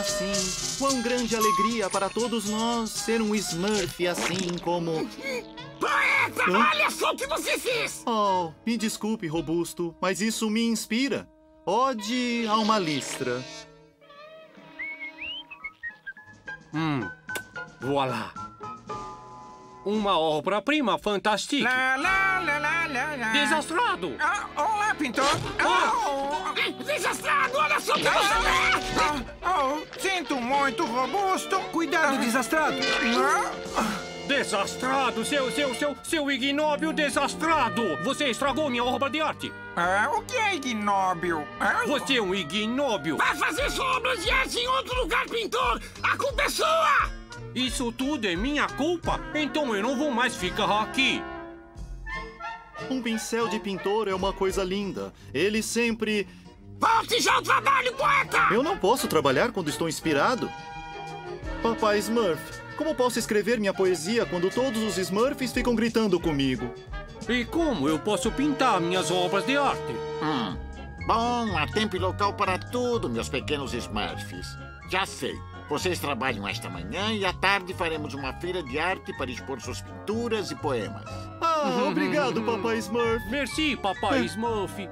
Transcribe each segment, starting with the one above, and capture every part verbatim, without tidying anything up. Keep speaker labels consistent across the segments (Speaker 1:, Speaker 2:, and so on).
Speaker 1: assim. Quão grande alegria para todos nós ser um Smurf assim como...
Speaker 2: Poeta,
Speaker 1: Hã?
Speaker 2: olha só o que você fez!
Speaker 1: Oh, me desculpe, Robusto, mas isso me inspira. Ode a uma listra.
Speaker 3: Hum, voilà. Uma obra-prima fantástica.
Speaker 4: Lá, lá, lá, lá, lá, lá.
Speaker 3: Desastrado!
Speaker 4: Ah, olá, pintor. Oh,
Speaker 2: Desastrado, olha só o que você fez!
Speaker 4: oh, oh, sinto muito, Robusto.
Speaker 5: Cuidado, desastrado!
Speaker 4: Ah,
Speaker 3: Desastrado! Seu, seu, seu, seu ignóbil desastrado! Você estragou minha obra de arte!
Speaker 4: ah, o que é ignóbil? Ah,
Speaker 3: Você é um ignóbil!
Speaker 2: Vai fazer sua obra de arte em outro lugar, pintor! A culpa é sua!
Speaker 3: Isso tudo é minha culpa? Então eu não vou mais ficar aqui!
Speaker 1: Um pincel de pintor é uma coisa linda. Ele sempre...
Speaker 2: Volte já ao trabalho, poeta!
Speaker 1: Eu não posso trabalhar quando estou inspirado. Papai Smurf, como posso escrever minha poesia quando todos os Smurfs ficam gritando comigo?
Speaker 3: E como eu posso pintar minhas obras de arte?
Speaker 2: Hum. Bom, há tempo e local para tudo, meus pequenos Smurfs. Já sei. Vocês trabalham esta manhã e à tarde faremos uma feira de arte para expor suas pinturas e poemas.
Speaker 1: Ah, obrigado, Papai Smurf.
Speaker 3: Merci, papai Smurf.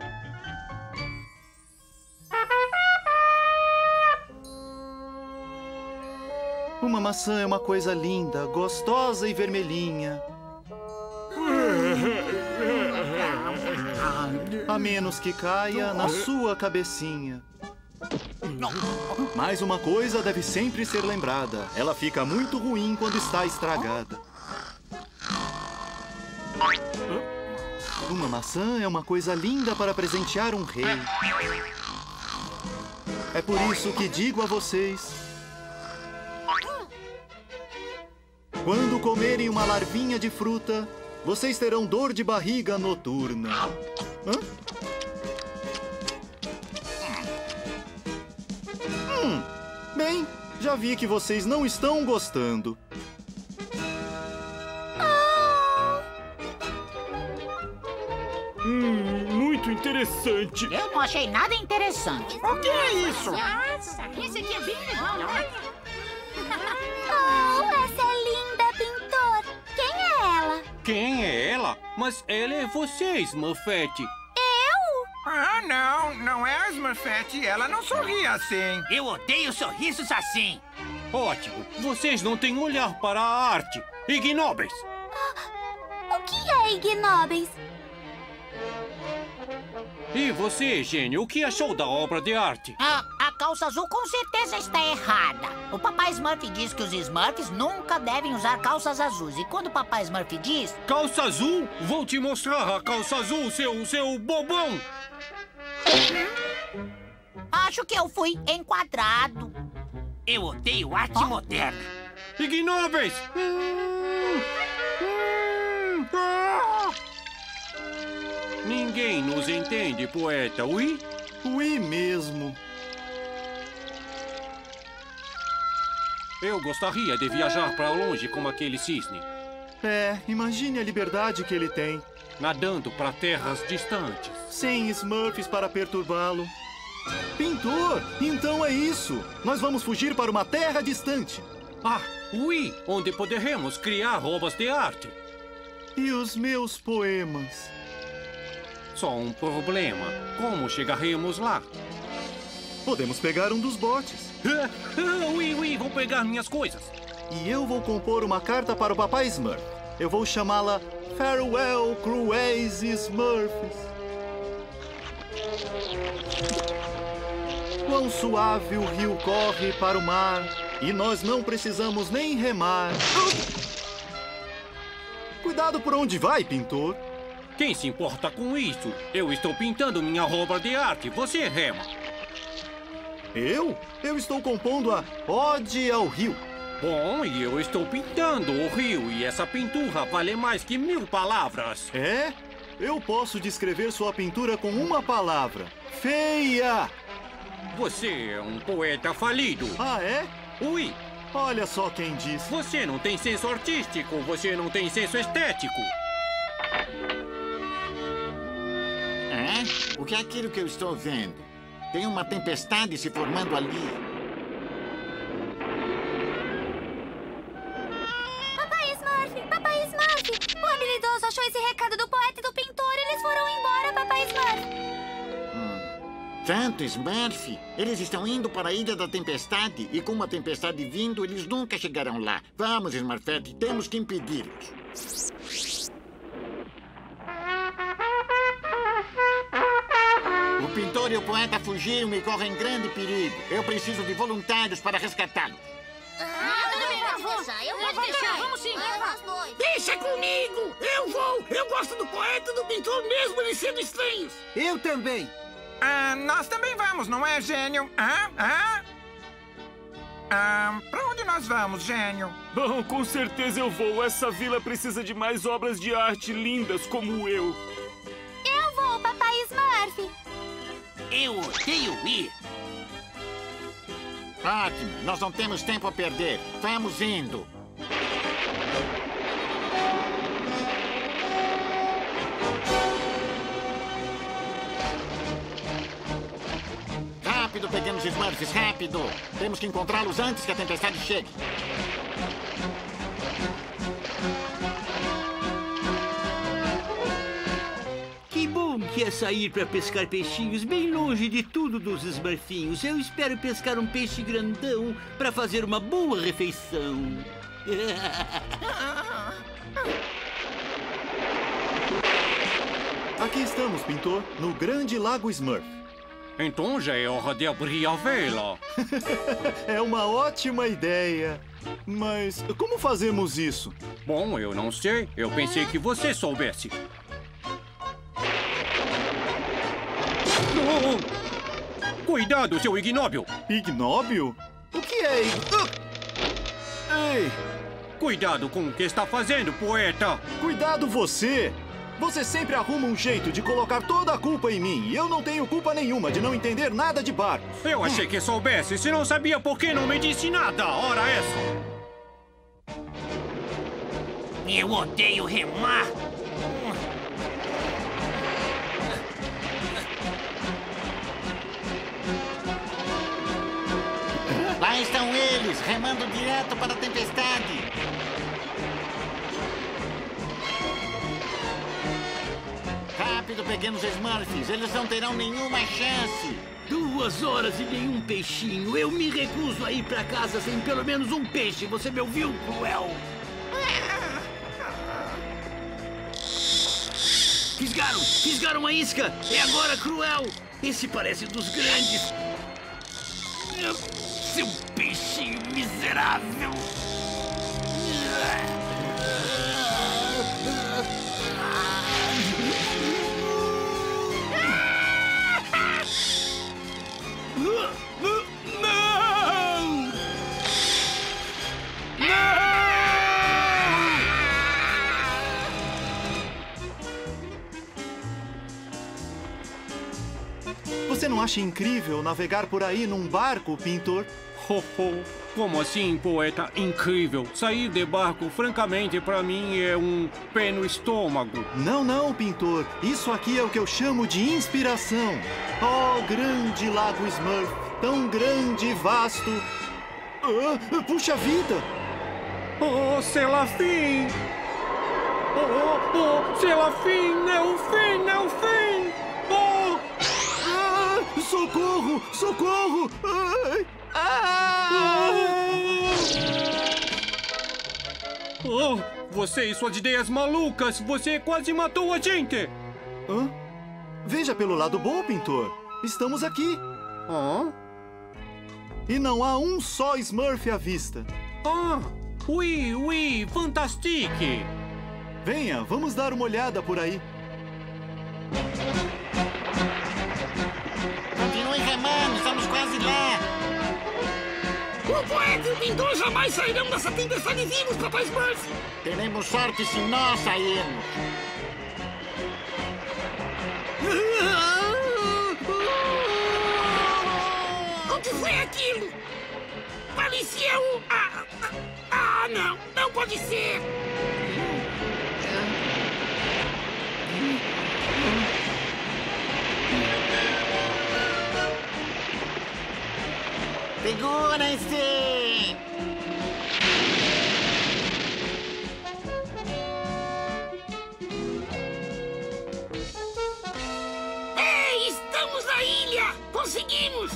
Speaker 1: Uma maçã é uma coisa linda, gostosa e vermelhinha. A menos que caia na sua cabecinha. Mas uma coisa deve sempre ser lembrada. Ela fica muito ruim quando está estragada. Uma maçã é uma coisa linda para presentear um rei. É por isso que digo a vocês... Quando comerem uma larvinha de fruta, vocês terão dor de barriga noturna. Hã? Hum, bem, já vi que vocês não estão gostando.
Speaker 3: Hum, muito interessante.
Speaker 6: Eu não achei nada interessante.
Speaker 4: o que é isso?
Speaker 6: Nossa, esse aqui é bem legal.
Speaker 7: Oh, essa é linda, pintor. Quem é ela?
Speaker 3: Quem é ela? Mas ela é você, Smurfette.
Speaker 7: Eu?
Speaker 4: Ah, não, não é a Smurfette. Ela não sorri assim.
Speaker 2: Eu odeio sorrisos assim.
Speaker 3: Ótimo. Vocês não têm olhar para a arte. Ignóbeis.
Speaker 7: O que é ignóbeis?
Speaker 3: E você, gênio, o que achou da obra de arte?
Speaker 6: Ah, a calça azul com certeza está errada. O papai Smurf diz que os Smurfs nunca devem usar calças azuis. E quando o papai Smurf diz...
Speaker 3: Calça azul? Vou te mostrar a calça azul, seu, seu bobão.
Speaker 6: Acho que eu fui enquadrado.
Speaker 2: Eu odeio arte moderna.
Speaker 3: Ignóbeis! Hum, hum, ah! Ninguém nos entende, poeta, ui?
Speaker 1: Ui mesmo.
Speaker 3: Eu gostaria de viajar para longe como aquele cisne,
Speaker 1: É, imagine a liberdade que ele tem.
Speaker 3: nadando para terras distantes.
Speaker 1: Sem Smurfs para perturbá-lo. Pintor, então é isso. Nós vamos fugir para uma terra distante.
Speaker 3: Ah, ui, onde poderemos criar obras de arte.
Speaker 1: E os meus poemas?
Speaker 3: Só um problema. Como chegaremos lá?
Speaker 1: Podemos pegar um dos botes.
Speaker 3: Ui, ui, vou pegar minhas coisas.
Speaker 1: E eu vou compor uma carta para o Papai Smurf. Eu vou chamá-la Farewell, Cruéis Smurfs. Quão suave o rio corre para o mar, e nós não precisamos nem remar. Cuidado por onde vai, pintor.
Speaker 3: Quem se importa com isso? Eu estou pintando minha obra de arte. Você rema.
Speaker 1: Eu? Eu estou compondo a Ode ao Rio.
Speaker 3: Bom, e eu estou pintando o rio. E essa pintura vale mais que mil palavras.
Speaker 1: É? Eu posso descrever sua pintura com uma palavra. Feia!
Speaker 3: Você é um poeta falido.
Speaker 1: Ah, é?
Speaker 3: Ui,
Speaker 1: Olha só quem disse.
Speaker 3: você não tem senso artístico. Você não tem senso estético.
Speaker 2: É? O que é aquilo que eu estou vendo? Tem uma tempestade se formando ali.
Speaker 7: esse recado do poeta e do pintor, eles foram embora, Papai Smurf.
Speaker 2: Hum. Tanto Smurf? Eles estão indo para a Ilha da Tempestade e com a tempestade vindo, eles nunca chegarão lá. Vamos, Smurfette, temos que impedi-los. O pintor e o poeta fugiram e correm grande perigo. Eu preciso de voluntários para resgatá-los.
Speaker 7: Ah, tudo bem, pode deixar. Eu vou deixar. Vamos sim.
Speaker 5: Deixa comigo! Eu vou! Eu gosto do poeta e do pintor mesmo eles sendo estranhos.
Speaker 8: Eu também.
Speaker 4: Ah, nós também vamos, não é, gênio? Ah, ah? Ah, pra onde nós vamos, gênio?
Speaker 9: Bom, com certeza eu vou. Essa vila precisa de mais obras de arte lindas como eu.
Speaker 7: Eu vou, Papai Smurf.
Speaker 5: Eu odeio ir.
Speaker 2: Ótimo, nós não temos tempo a perder. Vamos indo. Rápido, pequenos Smurfs, rápido! Temos que encontrá-los antes que a tempestade chegue.
Speaker 10: Que bom que é sair para pescar peixinhos bem longe de tudo dos Smurfinhos. Eu espero pescar um peixe grandão para fazer uma boa refeição.
Speaker 1: Aqui estamos, pintor, no Grande Lago Smurf.
Speaker 3: Então já é hora de abrir a vela.
Speaker 1: É uma ótima ideia. Mas como fazemos isso?
Speaker 3: Bom, eu não sei. Eu pensei que você soubesse. Oh! Cuidado, seu ignóbil!
Speaker 1: Ignóbil? O que é ig... Ah! Ei!
Speaker 3: Cuidado com o que está fazendo, poeta!
Speaker 1: Cuidado você! Você sempre arruma um jeito de colocar toda a culpa em mim. E eu não tenho culpa nenhuma de não entender nada de barcos.
Speaker 3: Eu achei que soubesse. Se não sabia, por que não me disse nada? Ora essa!
Speaker 5: Eu odeio remar.
Speaker 2: Lá estão eles, remando direto para a tempestade. Rápido, pequenos Smurfs, eles não terão nenhuma chance.
Speaker 10: Duas horas e nenhum peixinho. Eu me recuso a ir para casa sem pelo menos um peixe. Você me ouviu, Cruel? Fisgaram! Fisgaram a isca! É agora, Cruel! Esse parece dos grandes. Seu peixinho miserável! Não!
Speaker 1: Você não acha incrível navegar por aí num barco, pintor?
Speaker 3: Ho, ho. Como assim, poeta? Incrível. Sair de barco, francamente, para mim é um pé no estômago.
Speaker 1: Não, não, pintor. Isso aqui é o que eu chamo de inspiração. Oh, grande Lago Smurf, tão grande e vasto. Ah, puxa vida!
Speaker 3: Oh, Selafim! Oh, oh, oh, Selafim, é o fim, é o fim! Oh!
Speaker 1: Ah, socorro, socorro! Ai. Ah!
Speaker 3: Oh, você e suas ideias malucas! Você quase matou a gente!
Speaker 1: Hã? Veja pelo lado bom, pintor. Estamos aqui.
Speaker 3: Hã?
Speaker 1: E não há um só Smurf à vista.
Speaker 3: Ah! Oui, oui, fantastique!
Speaker 1: Venha, vamos dar uma olhada por aí.
Speaker 2: Continue remando, estamos quase lá.
Speaker 5: O poeta e o pintor jamais sairão dessa tempestade vivos, Papai Smurf.
Speaker 2: Teremos sorte se nós sairmos.
Speaker 5: O que foi aquilo? Parecia um... Ah, ah, ah, não, não pode ser.
Speaker 2: Segurem-se!
Speaker 5: Conseguimos!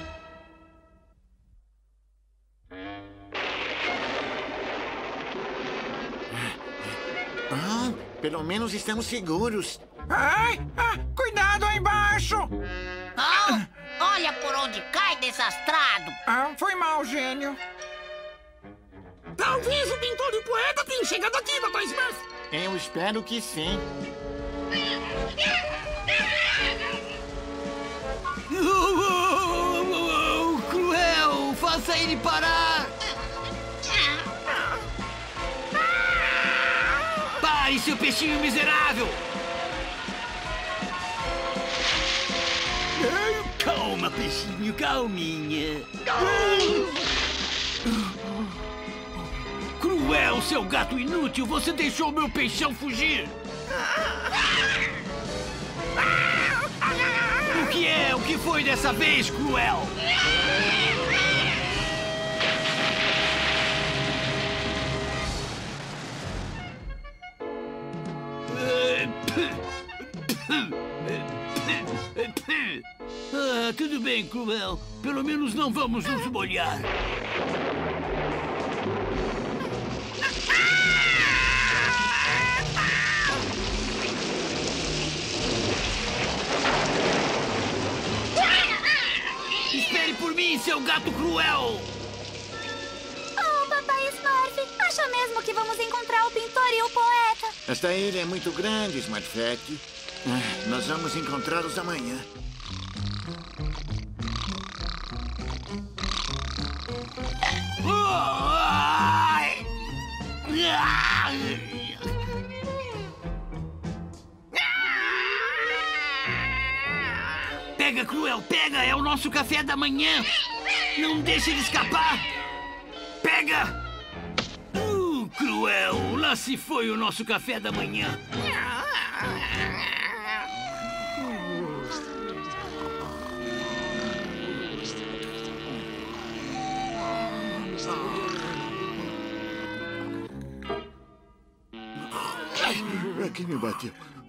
Speaker 2: Ah, pelo menos estamos seguros.
Speaker 4: Ai, ah, cuidado aí embaixo!
Speaker 6: Ah, olha por onde cai, desastrado!
Speaker 4: Ah, foi mal, gênio.
Speaker 5: Talvez o pintor e o poeta tenham chegado aqui, papai Smurf.
Speaker 2: Eu espero que sim.
Speaker 10: Oh, oh, oh, oh, cruel! Faça ele parar! Pare, seu peixinho miserável! Calma, peixinho, calminha. Cruel, seu gato inútil! Você deixou meu peixão fugir! O que é? O que foi dessa vez, Cruel? Ah, tudo bem, Cruel. Pelo menos não vamos nos molhar. Espere por mim, seu gato cruel!
Speaker 7: Oh, papai Smurf, acha mesmo que vamos encontrar o pintor e o poeta?
Speaker 2: Esta ilha é muito grande, Smurfette. Ah, nós vamos encontrá-los amanhã.
Speaker 10: Pega, Cruel, pega! É o nosso café da manhã! Não deixe ele escapar! Pega! Uh, Cruel, lá se foi o nosso café da manhã!
Speaker 2: Ai, quem me bateu?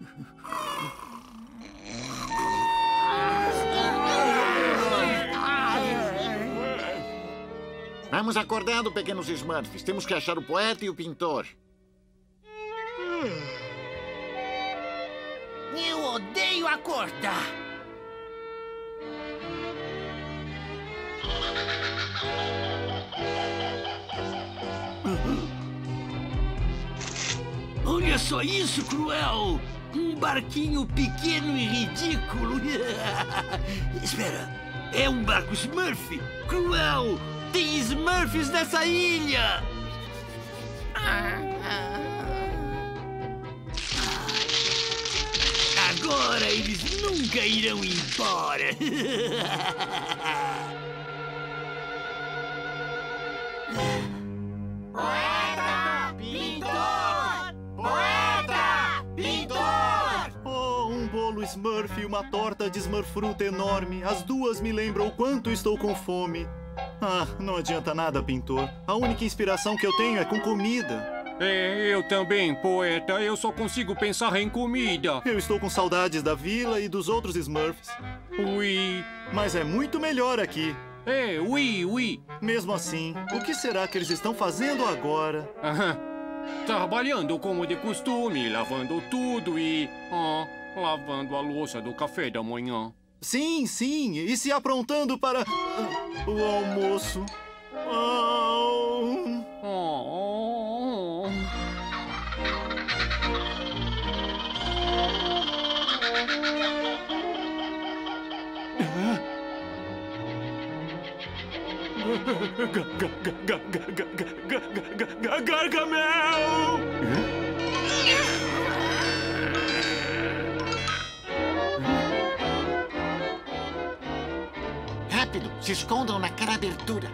Speaker 2: Vamos acordando, pequenos Smurfs. Temos que achar o poeta e o pintor.
Speaker 5: Eu odeio acordar.
Speaker 10: Olha só isso, Cruel! Um barquinho pequeno e ridículo. Espera, é um barco Smurf? Cruel! Tem Smurfs nessa ilha! Agora eles nunca irão embora!
Speaker 1: Poeta! Pintor! Poeta! Pintor! Oh, um bolo Smurf e uma torta de Smurfruta enorme. As duas me lembram o quanto estou com fome. Ah, não adianta nada, pintor. A única inspiração que eu tenho é com comida.
Speaker 3: É, eu também, poeta. Eu só consigo pensar em comida.
Speaker 1: Eu estou com saudades da vila e dos outros Smurfs.
Speaker 3: Ui.
Speaker 1: Mas é muito melhor aqui.
Speaker 3: É, ui, ui.
Speaker 1: Mesmo assim, o que será que eles estão fazendo agora?
Speaker 3: Aham. Trabalhando como de costume, lavando tudo e... Ah, lavando a louça do café da manhã.
Speaker 1: Sim, sim, e se aprontando para uh, o almoço. Oh.
Speaker 3: Oh.
Speaker 1: Gargamel!
Speaker 2: Rápido, se escondam naquela abertura.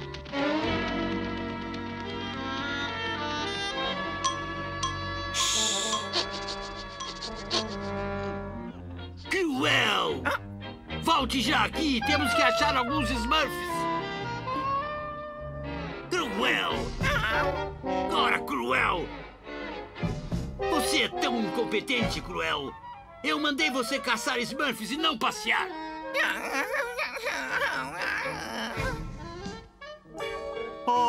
Speaker 10: Cruel! Volte já aqui! Temos que achar alguns Smurfs! Cruel! Ora, Cruel! Você é tão incompetente, Cruel! Eu mandei você caçar Smurfs e não passear!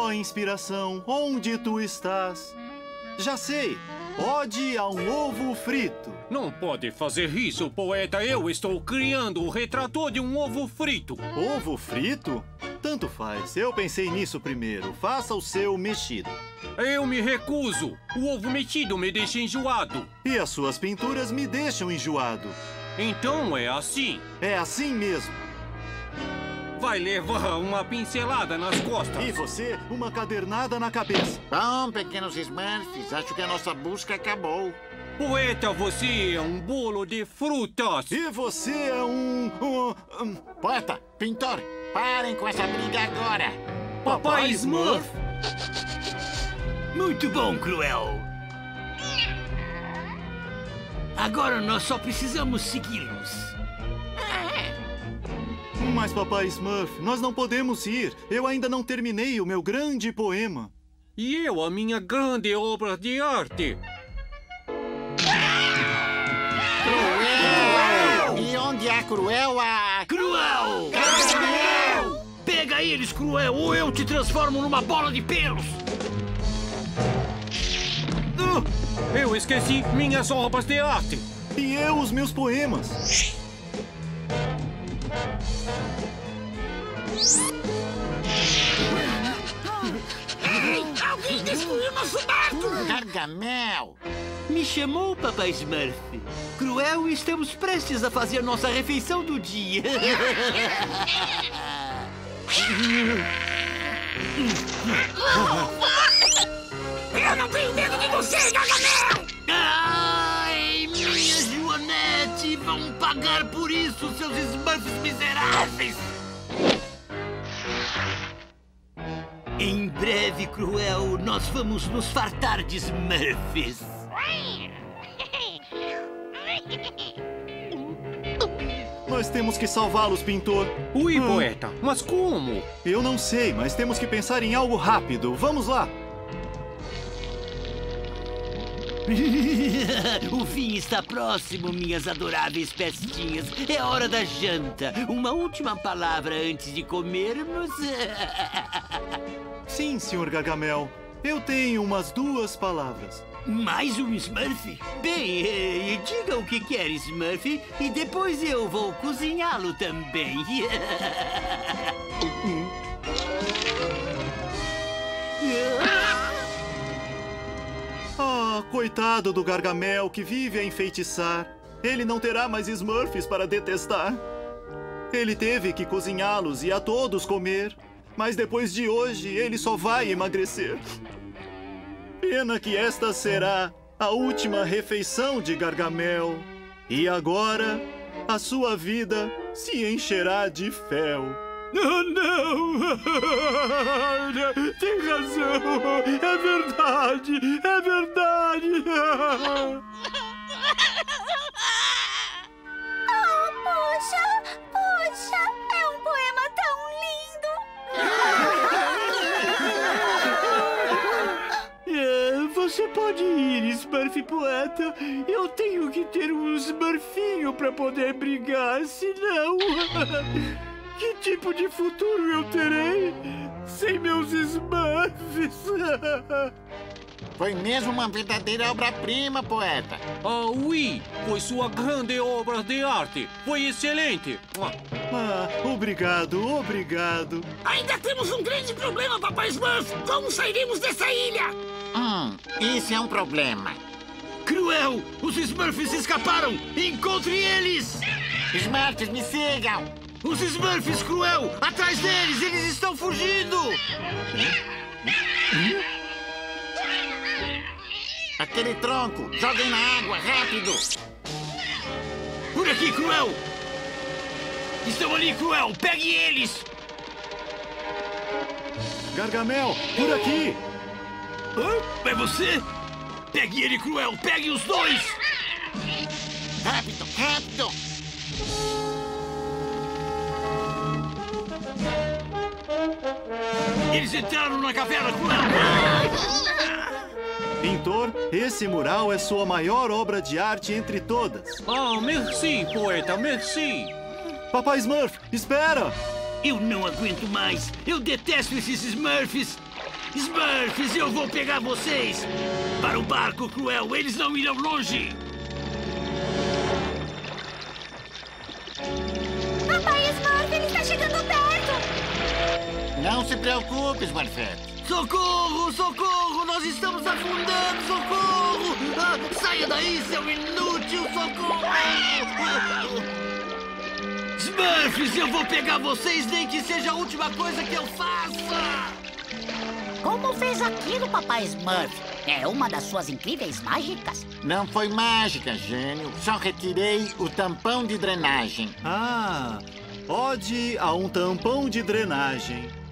Speaker 1: Ó inspiração, onde tu estás? Já sei, ode a um ovo frito.
Speaker 3: Não pode fazer isso, poeta. Eu estou criando o retrato de um ovo frito.
Speaker 1: Ovo frito? Tanto faz, eu pensei nisso primeiro. Faça o seu mexido.
Speaker 3: Eu me recuso. O ovo mexido me deixa enjoado.
Speaker 1: E as suas pinturas me deixam enjoado.
Speaker 3: Então é assim.
Speaker 1: É assim mesmo.
Speaker 3: Vai levar uma pincelada nas costas.
Speaker 1: E você, uma cadernada na cabeça.
Speaker 2: Bom, pequenos Smurfs, acho que a nossa busca acabou.
Speaker 3: Poeta, você é um bolo de frutas.
Speaker 1: E você é um... um, um...
Speaker 2: Poeta, pintor, parem com essa briga agora.
Speaker 3: Papai Smurf.
Speaker 10: Muito bom, Cruel. Agora nós só precisamos segui-los.
Speaker 1: Mas, Papai Smurf, nós não podemos ir. Eu ainda não terminei o meu grande poema.
Speaker 3: E eu a minha grande obra de arte.
Speaker 2: Cruel! E onde há Cruel, há...
Speaker 10: Cruel!
Speaker 2: Cruel!
Speaker 10: Pega eles, Cruel, ou eu te transformo numa bola de pelos.
Speaker 3: Uh, eu esqueci minhas obras de arte.
Speaker 1: E eu os meus poemas.
Speaker 5: Ei, alguém destruiu nosso barco!
Speaker 2: Gargamel!
Speaker 10: Me chamou, Papai Smurf. Cruel, estamos prestes a fazer nossa refeição do dia.
Speaker 5: Eu não tenho medo de você, Gargamel!
Speaker 10: Ai, minha Joanete, vão pagar por isso, seus Smurfs miseráveis! Em breve, Cruel, nós vamos nos fartar de Smurfs.
Speaker 1: Nós temos que salvá-los, pintor.
Speaker 3: Ui,
Speaker 1: Hum.
Speaker 3: poeta, mas como?
Speaker 1: Eu não sei, mas temos que pensar em algo rápido. Vamos lá.
Speaker 10: O fim está próximo, minhas adoráveis pestinhas. É hora da janta. Uma última palavra antes de comermos.
Speaker 1: Sim, senhor Gargamel. Eu tenho umas duas palavras.
Speaker 10: Mais um Smurf? Bem, eh, diga o que quer, Smurf, e depois eu vou cozinhá-lo também.
Speaker 1: Ah, coitado do Gargamel que vive a enfeitiçar. Ele não terá mais Smurfs para detestar. Ele teve que cozinhá-los e a todos comer. Mas depois de hoje, ele só vai emagrecer. Pena que esta será a última refeição de Gargamel. E agora, a sua vida se encherá de fel.
Speaker 3: Oh, não! Tem razão! É verdade! É verdade!
Speaker 7: Oh, poxa! Poxa! É um poema tão lindo!
Speaker 10: É, você pode ir, Smurf poeta. Eu tenho que ter um Smurfinho para poder brigar, senão... Que tipo de futuro eu terei sem meus Smurfs?
Speaker 2: Foi mesmo uma verdadeira obra-prima, poeta.
Speaker 3: Ah, oui, foi sua grande obra de arte. Foi excelente.
Speaker 1: Ah, obrigado, obrigado.
Speaker 5: Ainda temos um grande problema, Papai Smurf! Como sairemos dessa ilha?
Speaker 2: Hum, isso é um problema.
Speaker 10: Cruel! Os Smurfs escaparam! Encontre eles!
Speaker 2: Smurfs, me sigam!
Speaker 10: Os Smurfs, Cruel! Atrás deles! Eles estão fugindo!
Speaker 2: Aquele tronco! Joguem na água, rápido!
Speaker 10: Por aqui, Cruel! Estão ali, Cruel! Pegue eles!
Speaker 1: Gargamel, por aqui!
Speaker 10: Hã? É você? Pegue ele, Cruel! Pegue os dois!
Speaker 2: Rápido, rápido!
Speaker 10: Eles entraram na caverna, Cruel!
Speaker 1: Pintor, esse mural é sua maior obra de arte entre todas.
Speaker 3: Ah, merci, poeta, merci.
Speaker 1: Papai Smurf, espera!
Speaker 10: Eu não aguento mais! Eu detesto esses Smurfs! Smurfs, eu vou pegar vocês! Para o barco, Cruel, eles não irão longe!
Speaker 7: Papai Smurf, ele está chegando perto!
Speaker 2: Não se preocupe, Smurfette.
Speaker 10: Socorro, socorro! Nós estamos afundando, socorro! Ah, saia daí, seu inútil, socorro! Smurfs, eu vou pegar vocês, nem que seja a última coisa que eu faça!
Speaker 6: Como fez aquilo, Papai Smurf? É uma das suas incríveis mágicas?
Speaker 2: Não foi mágica, gênio. Só retirei o tampão de drenagem.
Speaker 1: Ah, ode a um tampão de drenagem.